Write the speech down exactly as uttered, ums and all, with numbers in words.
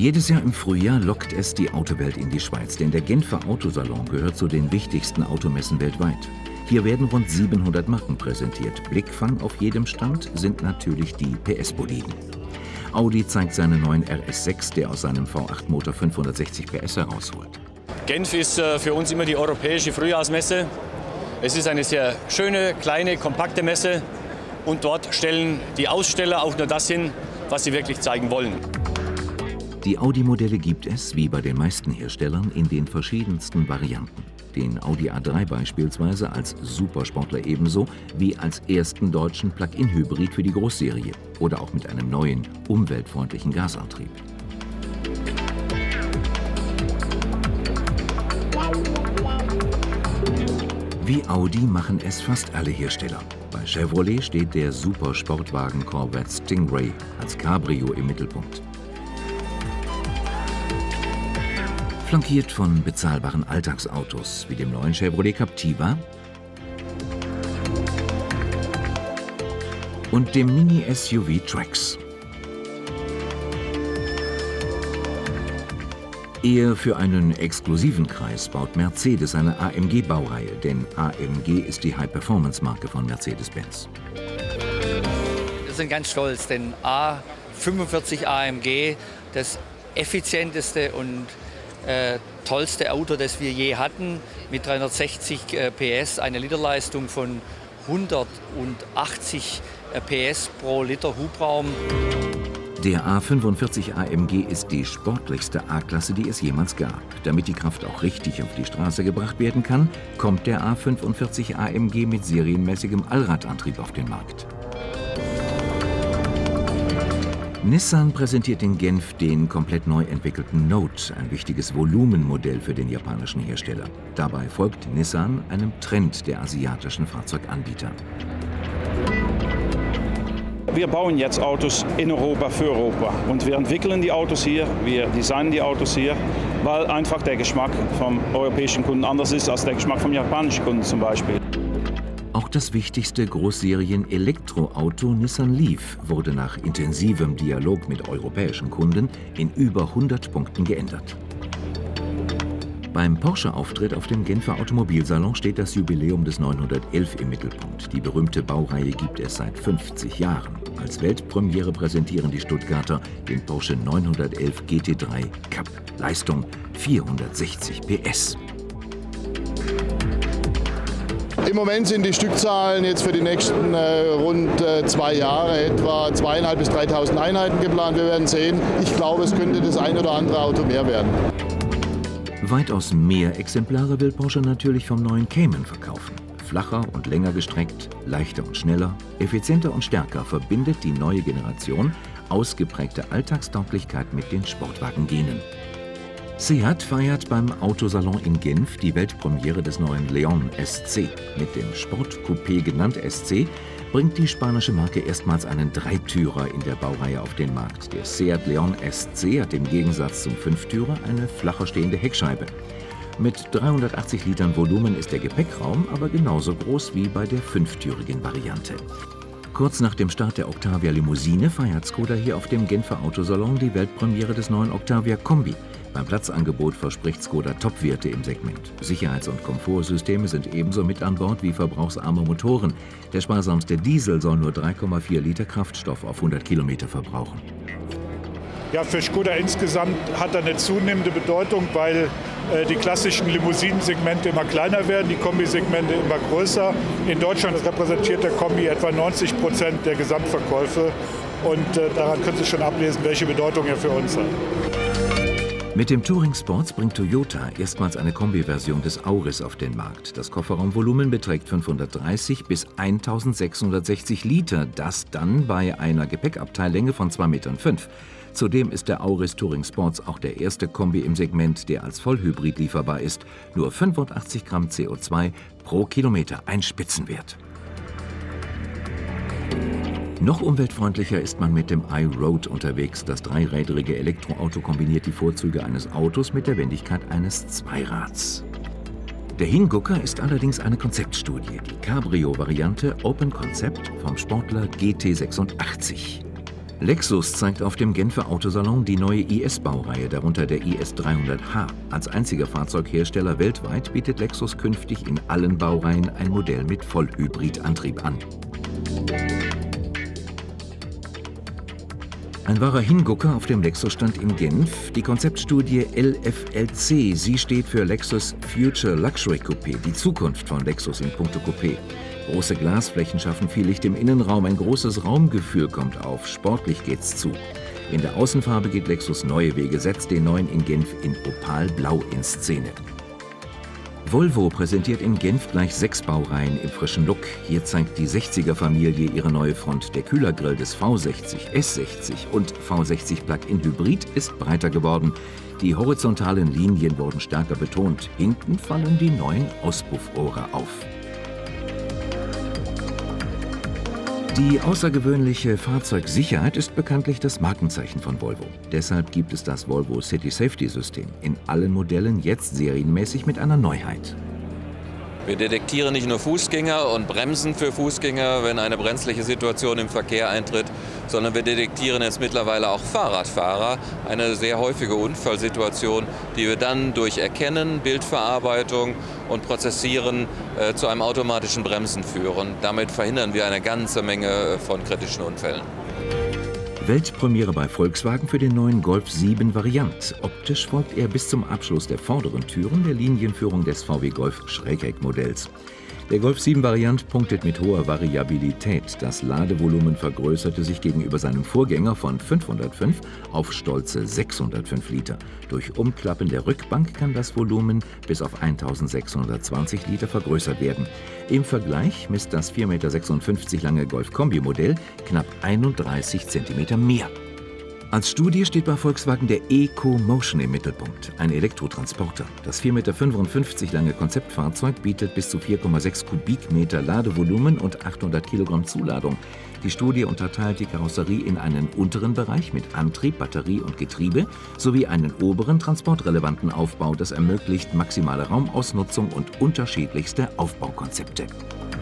Jedes Jahr im Frühjahr lockt es die Autowelt in die Schweiz, denn der Genfer Autosalon gehört zu den wichtigsten Automessen weltweit. Hier werden rund siebenhundert Marken präsentiert. Blickfang auf jedem Stand sind natürlich die P S-Boliden. Audi zeigt seinen neuen R S sechs, der aus seinem V acht Motor fünfhundertsechzig P S herausholt. Genf ist für uns immer die europäische Frühjahrsmesse. Es ist eine sehr schöne, kleine, kompakte Messe und dort stellen die Aussteller auch nur das hin, was sie wirklich zeigen wollen. Die Audi-Modelle gibt es, wie bei den meisten Herstellern, in den verschiedensten Varianten. Den Audi A drei beispielsweise als Supersportler ebenso wie als ersten deutschen Plug-in-Hybrid für die Großserie oder auch mit einem neuen, umweltfreundlichen Gasantrieb. Wie Audi machen es fast alle Hersteller. Bei Chevrolet steht der Supersportwagen Corvette Stingray als Cabrio im Mittelpunkt. Flankiert von bezahlbaren Alltagsautos wie dem neuen Chevrolet Captiva und dem Mini-S U V Trax. Eher für einen exklusiven Kreis baut Mercedes eine A M G-Baureihe, denn A M G ist die High-Performance-Marke von Mercedes-Benz. Wir sind ganz stolz, denn A fünfundvierzig A M G, das effizienteste und äh, tollste Auto, das wir je hatten, mit dreihundertsechzig äh, P S, eine Literleistung von hundertachtzig äh, P S pro Liter Hubraum. Der A fünfundvierzig A M G ist die sportlichste A-Klasse, die es jemals gab. Damit die Kraft auch richtig auf die Straße gebracht werden kann, kommt der A fünfundvierzig A M G mit serienmäßigem Allradantrieb auf den Markt. Nissan präsentiert in Genf den komplett neu entwickelten Note, ein wichtiges Volumenmodell für den japanischen Hersteller. Dabei folgt Nissan einem Trend der asiatischen Fahrzeuganbieter. Wir bauen jetzt Autos in Europa für Europa und wir entwickeln die Autos hier, wir designen die Autos hier, weil einfach der Geschmack vom europäischen Kunden anders ist als der Geschmack vom japanischen Kunden zum Beispiel. Auch das wichtigste Großserien-Elektroauto Nissan Leaf wurde nach intensivem Dialog mit europäischen Kunden in über hundert Punkten geändert. Beim Porsche-Auftritt auf dem Genfer Automobilsalon steht das Jubiläum des neunhundertelf im Mittelpunkt. Die berühmte Baureihe gibt es seit fünfzig Jahren. Als Weltpremiere präsentieren die Stuttgarter den Porsche neunhundertelf G T drei Cup. Leistung vierhundertsechzig P S. Im Moment sind die Stückzahlen jetzt für die nächsten äh, rund äh, zwei Jahre etwa zweitausendfünfhundert bis dreitausend Einheiten geplant. Wir werden sehen. Ich glaube, es könnte das ein oder andere Auto mehr werden. Weitaus mehr Exemplare will Porsche natürlich vom neuen Cayman verkaufen. Flacher und länger gestreckt, leichter und schneller, effizienter und stärker verbindet die neue Generation ausgeprägte Alltagstauglichkeit mit den Sportwagen-Genen. Seat feiert beim Autosalon in Genf die Weltpremiere des neuen Leon S C. Mit dem Sportcoupé genannt S C bringt die spanische Marke erstmals einen Dreitürer in der Baureihe auf den Markt. Der Seat Leon S C hat im Gegensatz zum Fünftürer eine flacher stehende Heckscheibe. Mit dreihundertachtzig Litern Volumen ist der Gepäckraum aber genauso groß wie bei der fünftürigen Variante. Kurz nach dem Start der Octavia Limousine feiert Skoda hier auf dem Genfer Autosalon die Weltpremiere des neuen Octavia Kombi. Beim Platzangebot verspricht Skoda Topwerte im Segment. Sicherheits- und Komfortsysteme sind ebenso mit an Bord wie verbrauchsarme Motoren. Der sparsamste Diesel soll nur drei Komma vier Liter Kraftstoff auf hundert Kilometer verbrauchen. Ja, für Skoda insgesamt hat er eine zunehmende Bedeutung, weil äh, die klassischen Limousinensegmente immer kleiner werden, die Kombisegmente immer größer. In Deutschland repräsentiert der Kombi etwa neunzig Prozent der Gesamtverkäufe und äh, daran können Sie schon ablesen, welche Bedeutung er für uns hat. Mit dem Touring Sports bringt Toyota erstmals eine Kombi-Version des Auris auf den Markt. Das Kofferraumvolumen beträgt fünfhundertdreißig bis eintausendsechshundertsechzig Liter, das dann bei einer Gepäckabteillänge von zwei Komma fünf Metern. Zudem ist der Auris Touring Sports auch der erste Kombi im Segment, der als Vollhybrid lieferbar ist. Nur fünfundachtzig Gramm C O zwei pro Kilometer, ein Spitzenwert. Noch umweltfreundlicher ist man mit dem iRoad unterwegs. Das dreirädrige Elektroauto kombiniert die Vorzüge eines Autos mit der Wendigkeit eines Zweirads. Der Hingucker ist allerdings eine Konzeptstudie, die Cabrio-Variante Open Concept vom Sportler G T sechsundachtzig. Lexus zeigt auf dem Genfer Autosalon die neue I S-Baureihe, darunter der I S dreihundert H. Als einziger Fahrzeughersteller weltweit bietet Lexus künftig in allen Baureihen ein Modell mit Vollhybridantrieb an. Ein wahrer Hingucker auf dem Lexus-Stand in Genf, die Konzeptstudie L F L C. Sie steht für Lexus Future Luxury Coupé, die Zukunft von Lexus in puncto Coupé. Große Glasflächen schaffen viel Licht im Innenraum, ein großes Raumgefühl kommt auf, sportlich geht's zu. In der Außenfarbe geht Lexus neue Wege, setzt den neuen in Genf in Opalblau in Szene. Volvo präsentiert in Genf gleich sechs Baureihen im frischen Look. Hier zeigt die sechziger-Familie ihre neue Front. Der Kühlergrill des V sechzig, S sechzig und V sechzig Plug-in Hybrid ist breiter geworden. Die horizontalen Linien wurden stärker betont. Hinten fallen die neuen Auspuffrohre auf. Die außergewöhnliche Fahrzeugsicherheit ist bekanntlich das Markenzeichen von Volvo. Deshalb gibt es das Volvo City Safety System in allen Modellen jetzt serienmäßig mit einer Neuheit. Wir detektieren nicht nur Fußgänger und bremsen für Fußgänger, wenn eine brenzliche Situation im Verkehr eintritt, sondern wir detektieren jetzt mittlerweile auch Fahrradfahrer, eine sehr häufige Unfallsituation, die wir dann durch Erkennen, Bildverarbeitung und Prozessieren äh, zu einem automatischen Bremsen führen. Damit verhindern wir eine ganze Menge von kritischen Unfällen. Weltpremiere bei Volkswagen für den neuen Golf sieben Variant. Optisch folgt er bis zum Abschluss der vorderen Türen der Linienführung des V W Golf Schrägheckmodells. Der Golf sieben Variant punktet mit hoher Variabilität. Das Ladevolumen vergrößerte sich gegenüber seinem Vorgänger von fünfhundertfünf auf stolze sechshundertfünf Liter. Durch Umklappen der Rückbank kann das Volumen bis auf eintausendsechshundertzwanzig Liter vergrößert werden. Im Vergleich misst das vier Komma sechsundfünfzig Meter lange Golf-Kombi-Modell knapp einunddreißig Zentimeter mehr. Als Studie steht bei Volkswagen der Eco-Motion im Mittelpunkt, ein Elektrotransporter. Das vier Komma fünfundfünfzig Meter lange Konzeptfahrzeug bietet bis zu vier Komma sechs Kubikmeter Ladevolumen und achthundert Kilogramm Zuladung. Die Studie unterteilt die Karosserie in einen unteren Bereich mit Antrieb, Batterie und Getriebe sowie einen oberen transportrelevanten Aufbau, das ermöglicht maximale Raumausnutzung und unterschiedlichste Aufbaukonzepte.